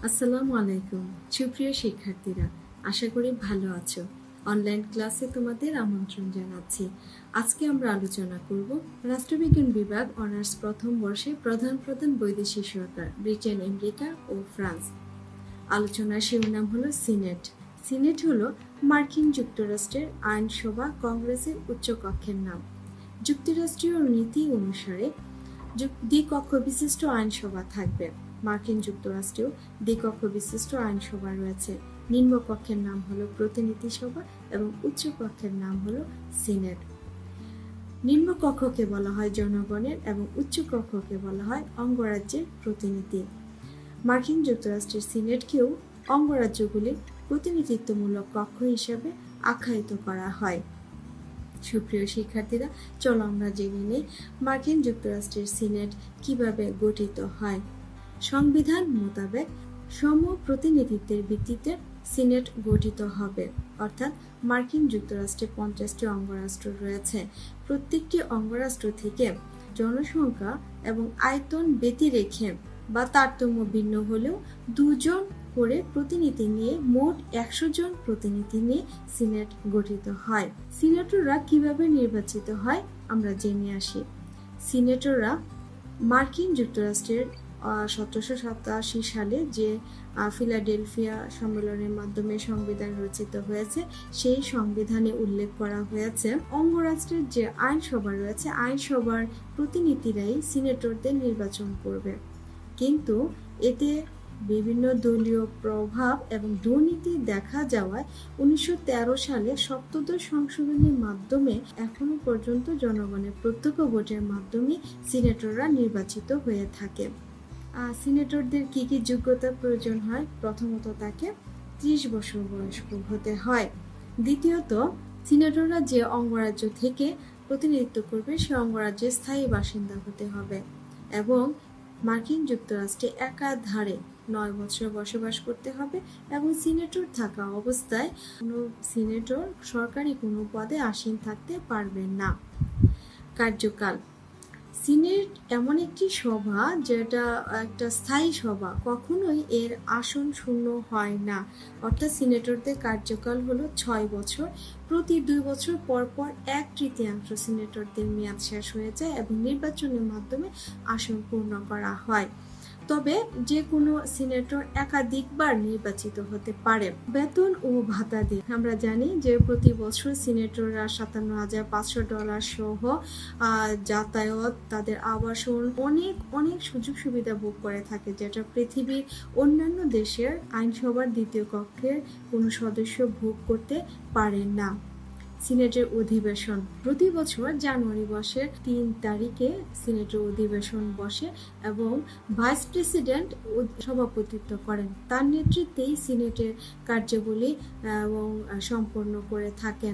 আসসালামু আলাইকুম সুপ্রিয় শিক্ষার্থীরা, আশা করি ভালো আছো। অনলাইন ক্লাসে তোমাদের আমন্ত্রণ জানাচ্ছি। আজকে আমরা আলোচনা করব রাষ্ট্রবিজ্ঞান বিভাগ অনার্স প্রথম বর্ষে প্রধান বৈদেশিক সরকার ব্রিটেন, আমেরিকা ও ফ্রান্স। আলোচনার শিরোনাম হলো সিনেট। সিনেট হলো মার্কিন যুক্তরাষ্ট্রের আইনসভা কংগ্রেসের উচ্চকক্ষের নাম। যুক্তরাষ্ট্রীয় নীতি অনুসারে দ্বিকক্ষ বিশিষ্ট আইনসভা থাকবে। মার্কিন যুক্তরাষ্ট্রেও দ্বিকক্ষ বিশিষ্ট আইনসভা রয়েছে। নিম্নকক্ষের নাম হলো প্রতিনিধি সভা এবং উচ্চকক্ষের নাম হলো সিনেট। নিম্নকক্ষকে বলা হয় জনগণের এবং উচ্চকক্ষকে বলা হয় অঙ্গরাজ্যের প্রতিনিধি। মার্কিন যুক্তরাষ্ট্রের সিনেটকেও অঙ্গরাজ্যগুলির প্রতিনিধিত্বমূলক কক্ষ হিসেবে আখ্যায়িত করা হয়। সুপ্রিয় শিক্ষার্থীরা, চলো আমরা জেনে নেই মার্কিন যুক্তরাষ্ট্রের সিনেট কিভাবে গঠিত হয়। সংবিধান মোতাবেক সম প্রতিনিধিত্বের ভিত্তিতে সিনেট গঠিত হবে, অর্থাৎ মার্কিন যুক্তরাষ্ট্রে 50টি অঙ্গরাষ্ট্র রয়েছে। প্রত্যেকটি অঙ্গরাষ্ট্র থেকে জনসংখ্যা এবং আয়তন ব্যতি রেখে বা তারতম্য ভিন্ন হলেও 2 জন করে প্রতিনিধি নিয়ে মোট 100 জন প্রতিনিধি নিয়ে সিনেট গঠিত হয়। সিনেটররা কিভাবে নির্বাচিত হয় আমরা জেনে আসি। সিনেটররা মার্কিন যুক্তরাষ্ট্রের 1787 সালে যে ফিলাডেলফিয়া সম্মেলনের মাধ্যমে সংবিধান রচিত হয়েছে, সেই সংবিধানে উল্লেখ করা হয়েছে অঙ্গরাষ্ট্রের যে আইনসভা রয়েছে, আইনসভার প্রতিনিধিরাই সিনেটরদের নির্বাচন করবে। কিন্তু এতে বিভিন্ন দলীয় প্রভাব এবং দুর্নীতি দেখা যাওয়ায় 1913 সালে সপ্তদশ সংশোধনীর মাধ্যমে এখনো পর্যন্ত জনগণের প্রত্যক্ষ ভোটের মাধ্যমে সিনেটররা নির্বাচিত হয়ে থাকে। সিনেটরদের কি কি যোগ্যতার প্রয়োজন হয়? প্রথমত তাকে 30 বছর বয়স্ক হতে হয়। দ্বিতীয়ত সিনেটররা যে অঙ্গরাজ্য থেকে প্রতিনিধিত্ব করবে সে অঙ্গরাজ্যের স্থায়ী বাসিন্দা হতে হবে এবং মার্কিন যুক্তরাষ্ট্রে একাধারে 9 বছর বসবাস করতে হবে এবং সিনেটর থাকা অবস্থায় কোনো সিনেটর সরকারি কোনো পদে আসীন থাকতে পারবেন না। কার্যকাল: সিনেট এমন একটি সভা যেটা একটা স্থায়ী সভা, কখনোই এর আসন শূন্য হয় না। অর্থাৎ সিনেটরদের কার্যকাল হলো 6 বছর। প্রতি 2 বছর পর পর 1/3 সিনেটরদের মেয়াদ শেষ হয়ে যায় এবং নির্বাচনের মাধ্যমে আসন পূর্ণ করা হয়। তবে যে কোনো সিনেটর একাধিকবার নির্বাচিত হতে পারে। বেতন ও ভাতা দিয়ে আমরা জানি যে প্রতি বছর সিনেটররা $57,500 সহ যাতায়াত, তাদের আবাসন, অনেক সুযোগ সুবিধা ভোগ করে থাকে, যেটা পৃথিবীর অন্যান্য দেশের আইনসভার দ্বিতীয় কক্ষের কোনো সদস্য ভোগ করতে পারেন না। সিনেটের অধিবেশন: প্রতি বছর জানুয়ারি মাসের 3 তারিখে সিনেটের অধিবেশন বসে এবং ভাইস প্রেসিডেন্ট সভাপতিত্ব করেন। তার নেতৃত্বেই সিনেটের কার্যাবলী এবং সম্পন্ন করে থাকেন।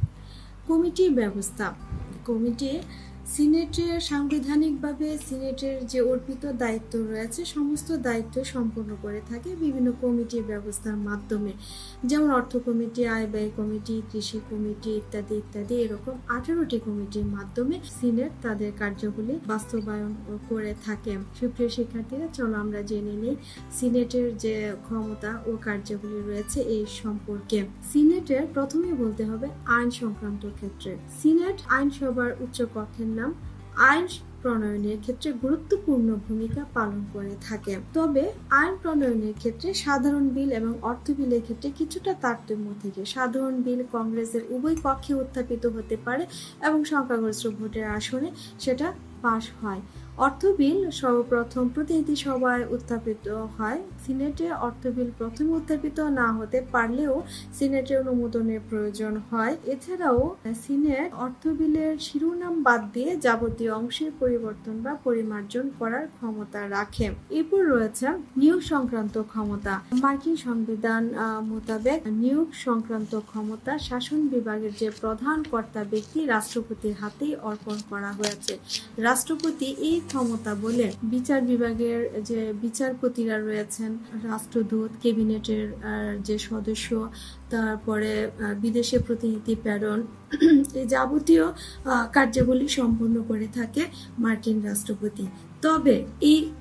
কমিটির ব্যবস্থা: কমিটি সিনেটের সাংবিধানিকভাবে সিনেটের যে অর্পিত দায়িত্ব রয়েছে সমস্ত দায়িত্ব সম্পন্ন করে থাকে বিভিন্ন কমিটির ব্যবস্থার মাধ্যমে, যেমন অর্থ কমিটি, আয় ব্যয় কমিটি, কৃষি কমিটি ইত্যাদি ইত্যাদি। এরকম 18টি কমিটির মাধ্যমে সিনেট তাদের কার্যগুলি বাস্তবায়ন করে থাকে। সুপ্রিয় শিক্ষার্থীরা, চলো আমরা জেনে নিই সিনেটের যে ক্ষমতা ও কার্যগুলি রয়েছে এই সম্পর্কে। সিনেটের প্রথমে বলতে হবে আইন সংক্রান্ত ক্ষেত্রে। সিনেট আইনসভার উচ্চকক্ষের নাম। আইন প্রণয়নের ক্ষেত্রে গুরুত্বপূর্ণ ভূমিকা পালন করে থাকে। তবে আইন প্রণয়নের ক্ষেত্রে সাধারণ বিল এবং অর্থ বিলের ক্ষেত্রে কিছুটা তারতম্য থেকে সাধারণ বিল কংগ্রেসের উভয় কক্ষে উত্থাপিত হতে পারে এবং সংখ্যাগরিষ্ঠ ভোটের আসনে সেটা পাশ হয়। অর্থ বিল সর্বপ্রথম প্রতিনিধি সভায় উত্থাপিত হয়। সিনেটে অর্থ বিল প্রথমে উত্থাপিত না হতে পারলেও সিনেটের অনুমোদনের প্রয়োজন হয়। এছাড়াও সিনেট অর্থ বিলের শিরোনাম বাদ দিয়ে যাবতীয় অংশের পরিবর্তন বা পরিমার্জন করার ক্ষমতা রাখে। এরপর রয়েছে নিয়োগ সংক্রান্ত ক্ষমতা। মার্কিন সংবিধান মোতাবেক নিয়োগ সংক্রান্ত ক্ষমতা শাসন বিভাগের যে প্রধান কর্তা ব্যক্তি রাষ্ট্রপতির হাতেই অর্পণ করা হয়েছে। রাষ্ট্রপতি এই ক্ষমতা বলে বিচার বিভাগের যে বিচারপতিরা রয়েছেন, রাষ্ট্রদূত, ক্যাবিনেটের যে সদস্য, তারপরে বিদেশে প্রতিনিধি প্রেরণ, এই যাবতীয় কার্যাবলী সম্পন্ন করে থাকে মার্কিন রাষ্ট্রপতি। তবে এই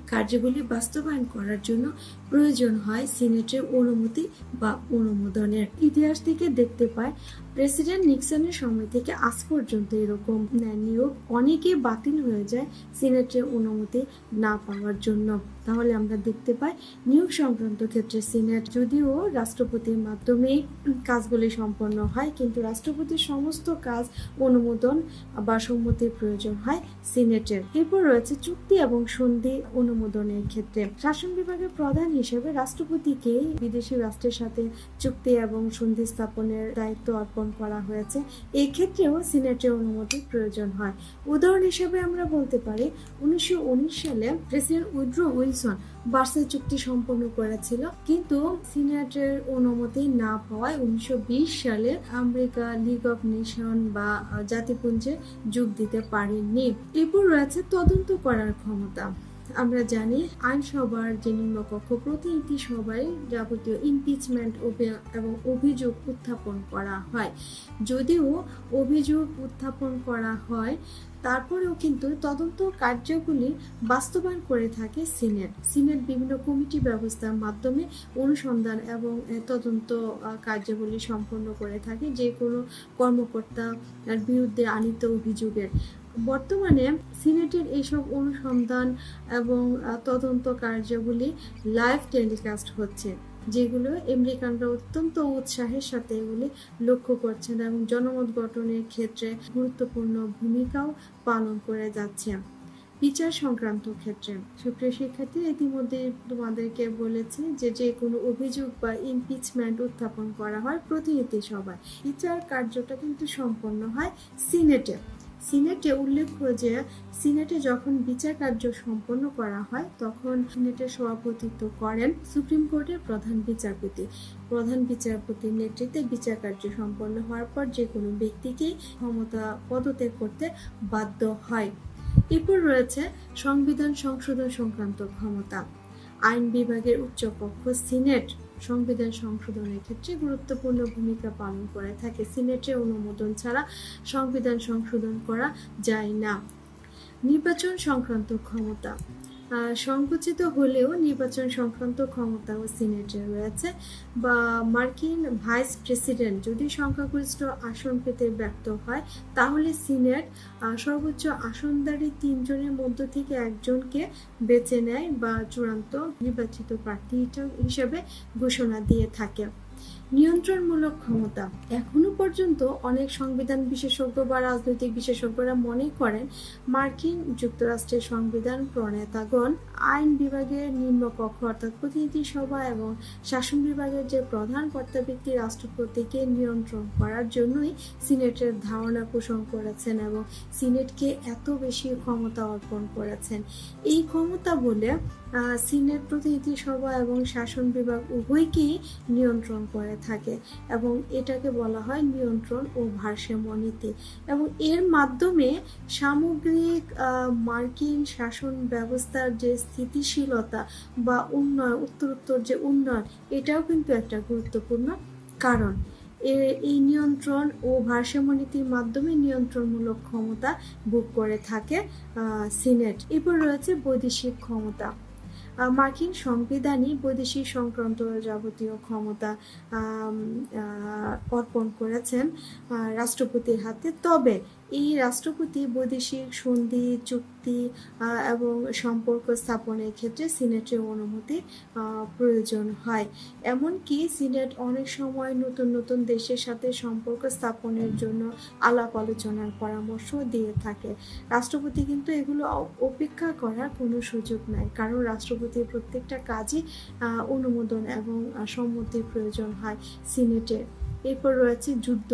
কার্যগুলি বাস্তবায়ন করার জন্য প্রয়োজন হয় সিনেটের অনুমতি বা অনুমোদনের। ইতিহাস থেকে দেখতে পাই প্রেসিডেন্ট নিক্সনের সময় থেকে আজ পর্যন্ত এরকম নিয়োগ অনেকে বাতিল হয়ে যায় সিনেটের অনুমতি না পাওয়ার জন্য। তাহলে আমরা দেখতে পাই নিয়োগ সংক্রান্ত ক্ষেত্রে সিনেট যদিও রাষ্ট্রপতির মাধ্যমে কাজগুলি সম্পন্ন হয়, কিন্তু রাষ্ট্রপতির সমস্ত কাজ অনুমোদন বা সম্মতির প্রয়োজন হয় সিনেটের। এরপর রয়েছে চুক্তি এবং সন্ধি অনুমোদনের ক্ষেত্রে। শাসন বিভাগের প্রধান হিসেবে রাষ্ট্রপতিকে বিদেশি রাষ্ট্রের সাথে চুক্তি এবং সন্ধি স্থাপনের দায়িত্ব অর্পণ করা হয়েছে। এই ক্ষেত্রেও সিনেটের অনুমতির প্রয়োজন হয়। উদাহরণ হিসেবে আমরা বলতে পারি 1919 সালে প্রেসিডেন্ট উড্রো উইলসন ভার্সাই চুক্তি সম্পন্ন করেছিল, কিন্তু সিনেটের অনুমতি না পাওয়ায় 1920 সালে আমেরিকা লিগ অফ নেশন বা জাতিপুঞ্জে যোগ দিতে পারেননি। এরপর রয়েছে তদন্ত করার ক্ষমতা। আমরা জানি আইনসভার যে নিম্নকক্ষ প্রতিনিধি সভায় যাবতীয় ইমপিচমেন্ট এবং অভিযোগ উত্থাপন করা হয়। যদিও অভিযোগ উত্থাপন করা হয় তারপরেও কিন্তু তদন্ত কার্যগুলি বাস্তবায়ন করে থাকে সিনেট বিভিন্ন কমিটি ব্যবস্থার মাধ্যমে অনুসন্ধান এবং তদন্ত কার্যগুলি সম্পন্ন করে থাকে যে কোনো কর্মকর্তার বিরুদ্ধে আনীত অভিযোগের। বর্তমানে সিনেটের এইসব অনুসন্ধান এবং তদন্ত কার্যগুলি লাইভ টেলিকাস্ট হচ্ছে, যেগুলো আমেরিকানরা অত্যন্ত উৎসাহের সাথে এগুলি লক্ষ্য করছেন এবং জনমত গঠনের ক্ষেত্রে গুরুত্বপূর্ণ ভূমিকাও পালন করে যাচ্ছে। বিচার সংক্রান্ত ক্ষেত্রে সুপ্রিয় শিক্ষার্থী, ইতিমধ্যে তোমাদেরকে বলেছি যে কোনো অভিযোগ বা ইমপিচমেন্ট উত্থাপন করা হয় প্রতিনিধি সভায়। বিচার কার্যটা কিন্তু সম্পন্ন হয় সিনেটে উল্লেখ্য যে সিনেটে যখন বিচার কার্য সম্পন্ন করা হয় তখন সিনেটের সভাপতিত্ব করেন সুপ্রিম কোর্টের প্রধান বিচারপতির নেতৃত্বে বিচার কার্য সম্পন্ন হওয়ার পর যে কোনো ব্যক্তিকেই ক্ষমতা পদত্যাগ করতে বাধ্য হয়। এরপর রয়েছে সংবিধান সংশোধন সংক্রান্ত ক্ষমতা। আইন বিভাগের উচ্চকক্ষ সিনেট সংবিধান সংশোধনের ক্ষেত্রে গুরুত্বপূর্ণ ভূমিকা পালন করে থাকে। সিনেটের অনুমোদন ছাড়া সংবিধান সংশোধন করা যায় না। নির্বাচন সংক্রান্ত ক্ষমতা সংকুচিত হলেও নির্বাচন সংক্রান্ত ক্ষমতাও সিনেটের রয়েছে। বা মার্কিন ভাইস প্রেসিডেন্ট যদি সংখ্যাগরিষ্ঠ আসন পেতে ব্যর্থ হয় তাহলে সিনেট সর্বোচ্চ আসনধারী 3 জনের মধ্য থেকে একজনকে বেছে নেয় বা চূড়ান্ত নির্বাচিত প্রার্থী হিসেবে ঘোষণা দিয়ে থাকে। নিয়ন্ত্রণমূলক ক্ষমতা। এখনো পর্যন্ত অনেক সংবিধান বিশেষজ্ঞ বা রাজনৈতিক বিশেষজ্ঞরা মনে করেন মার্কিন যুক্তরাষ্ট্রের সংবিধান প্রণেতাগণ আইন বিভাগের নিম্নকক্ষ অর্থাৎ প্রতিনিধি সভা এবং শাসন বিভাগের যে প্রধান কর্তা ব্যক্তি রাষ্ট্রপতিকে নিয়ন্ত্রণ করার জন্যই সিনেটের ধারণা পোষণ করেছেন এবং সিনেটকে এত বেশি ক্ষমতা অর্পণ করেছেন। এই ক্ষমতা বলে সিনেট প্রতিনিধি সভা এবং শাসন বিভাগ উভয়কেই নিয়ন্ত্রণ করে থাকে এবং এটাকে বলা হয় নিয়ন্ত্রণ ও ভারসাম্য নীতি। এবং এর মাধ্যমে সামগ্রিক মার্কিন শাসন ব্যবস্থার যে স্থিতিশীলতা বা উন্নয়ন উত্তরোত্তর যে উন্নয়ন এটাও কিন্তু একটা গুরুত্বপূর্ণ কারণ। এই নিয়ন্ত্রণ ও ভারসাম্য নীতির মাধ্যমে নিয়ন্ত্রণমূলক ক্ষমতা ভোগ করে থাকে সিনেট। এরপর রয়েছে বৈদেশিক ক্ষমতা। মার্কিন সংবিধানই বৈদেশিক সংক্রান্ত যাবতীয় ক্ষমতা অর্পণ করেছেন রাষ্ট্রপতির হাতে। তবে এই রাষ্ট্রপতি বৈদেশিক সন্ধি চুক্তি এবং সম্পর্ক স্থাপনের ক্ষেত্রে সিনেটের অনুমতি প্রয়োজন হয়। এমনকি সিনেট অনেক সময় নতুন নতুন দেশের সাথে সম্পর্ক স্থাপনের জন্য আলাপ আলোচনার পরামর্শ দিয়ে থাকে। রাষ্ট্রপতি কিন্তু এগুলো উপেক্ষা করার কোনো সুযোগ নাই, কারণ রাষ্ট্রপতির প্রত্যেকটা কাজই অনুমোদন এবং সম্মতির প্রয়োজন হয় সিনেটের। এরপর রয়েছে যুদ্ধ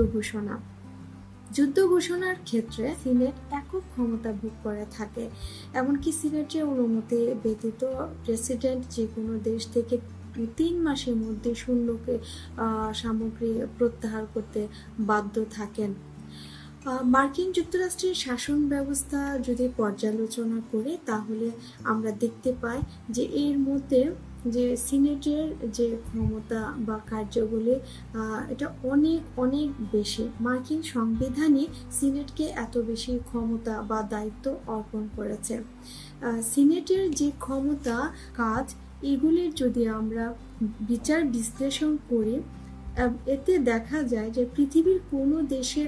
ঘোষণার ক্ষেত্রে সিনেট একক ক্ষমতা ভোগ করে থাকে। এমনকি সিনেটের অনুমতি ব্যতীত প্রেসিডেন্ট যে কোনো দেশ থেকে 3 মাসের মধ্যে সৈন্যকে সামগ্রী প্রত্যাহার করতে বাধ্য থাকেন। মার্কিন যুক্তরাষ্ট্রের শাসন ব্যবস্থা যদি পর্যালোচনা করে তাহলে আমরা দেখতে পাই যে এর মধ্যে যে সিনেটের যে ক্ষমতা বা কার্যগুলি এটা অনেক অনেক বেশি। মার্কিন সংবিধানই সিনেটকে এত বেশি ক্ষমতা বা দায়িত্ব অর্পণ করেছে। সিনেটের যে ক্ষমতা কাজ এগুলির যদি আমরা বিচার বিশ্লেষণ করি এতে দেখা যায় যে পৃথিবীর কোনো দেশের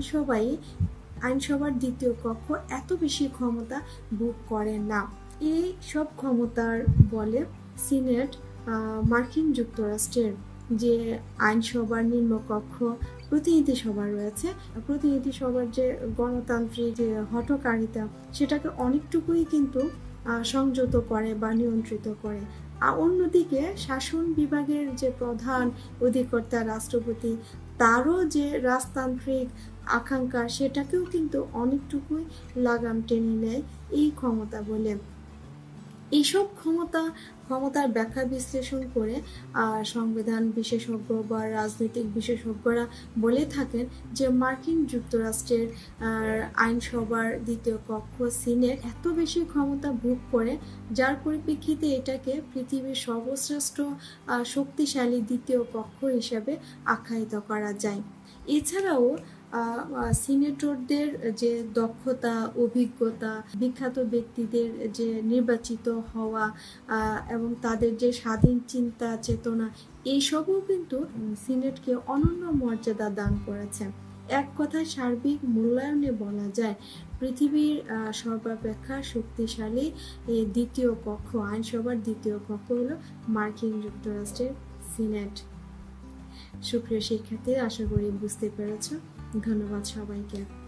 আইনসভার দ্বিতীয় কক্ষ এত বেশি ক্ষমতা ভোগ করে না। এই সব ক্ষমতার বলে সিনেট মার্কিন যুক্তরাষ্ট্রের যে আইনসভার নিম্নকক্ষ প্রতিনিধি সভা রয়েছে, প্রতিনিধি সভার যে গণতান্ত্রিক যে হঠকারিতা সেটাকে অনেকটুকুই কিন্তু সংযত করে বা নিয়ন্ত্রিত করে। অন্যদিকে শাসন বিভাগের যে প্রধান অধিকর্তা রাষ্ট্রপতি তারও যে রাজতান্ত্রিক আকাঙ্ক্ষা সেটাকেও কিন্তু অনেকটুকুই লাগাম টেনে নেয় এই ক্ষমতা বলে। এইসব ক্ষমতার ব্যাখ্যা বিশ্লেষণ করে সংবিধান বিশেষজ্ঞ বা রাজনৈতিক বিশেষজ্ঞরা বলে থাকেন যে মার্কিন যুক্তরাষ্ট্রের আইনসভার দ্বিতীয় কক্ষ সিনেট এত বেশি ক্ষমতা ভোগ করে যার পরিপ্রেক্ষিতে এটাকে পৃথিবীর সর্বশ্রেষ্ঠ শক্তিশালী দ্বিতীয় কক্ষ হিসেবে আখ্যায়িত করা যায়। এছাড়াও সিনেটরদের যে দক্ষতা, অভিজ্ঞতা, বিখ্যাত ব্যক্তিদের যে নির্বাচিত হওয়া এবং তাদের যে স্বাধীন চিন্তা চেতনা এইসবও কিন্তু সিনেটকে অনন্য মর্যাদা দান করেছে। এক কথায় সার্বিক মূল্যায়নে বলা যায় পৃথিবীর সর্বাপেক্ষা শক্তিশালী এই দ্বিতীয় কক্ষ, আইনসভার দ্বিতীয় কক্ষ হলো মার্কিন যুক্তরাষ্ট্রের সিনেট। সুপ্রিয় শিক্ষার্থী, আশা করি বুঝতে পেরেছ। ধন্যবাদ সবাইকে।